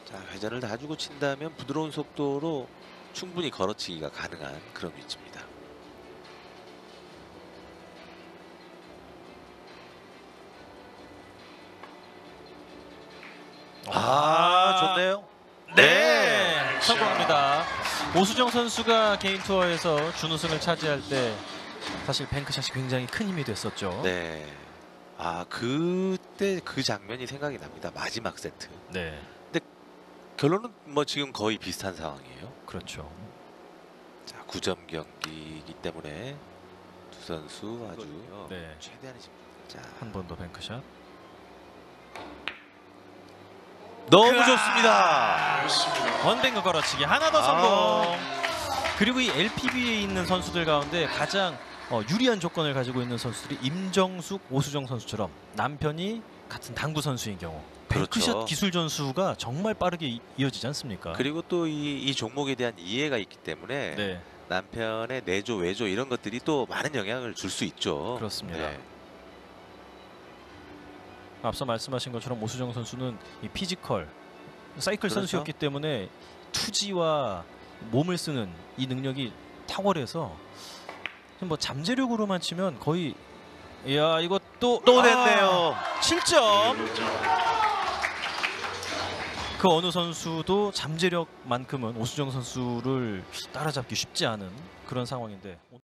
자, 회전을 다 주고 친다면 부드러운 속도로 충분히 걸어치기가 가능한 그런 위치입니다. 좋네요. 네, 성공합니다. 오수정 선수가 개인 투어에서 준우승을 차지할 때 사실 뱅크샷이 굉장히 큰 힘이 됐었죠. 네. 그때 그 장면이 생각이 납니다. 마지막 세트. 네, 결론은 뭐 지금 거의 비슷한 상황이에요. 그렇죠. 자, 9점 경기이기 때문에 두 선수 아주 네, 최대한의 자, 한 번 더 뱅크샷. 너무 크아! 좋습니다. 원뱅크 걸어치기 하나 더 성공. 그리고 이 LPBA에 있는 선수들 가운데 가장 유리한 조건을 가지고 있는 선수들이 임정숙, 오수정 선수처럼 남편이 같은 당구 선수인 경우 뱅크샷 그렇죠. 기술 전수가 정말 빠르게 이어지지 않습니까? 그리고 또 이 종목에 대한 이해가 있기 때문에 네, 남편의 내조 외조 이런 것들이 또 많은 영향을 줄 수 있죠. 그렇습니다. 네. 앞서 말씀하신 것처럼 오수정 선수는 이 피지컬 사이클 그렇죠. 선수였기 때문에 투지와 몸을 쓰는 이 능력이 탁월해서 뭐 잠재력으로만 치면 거의 이것도 또 됐네요. 7점. 그 어느 선수도 잠재력만큼은 오수정 선수를 따라잡기 쉽지 않은 그런 상황인데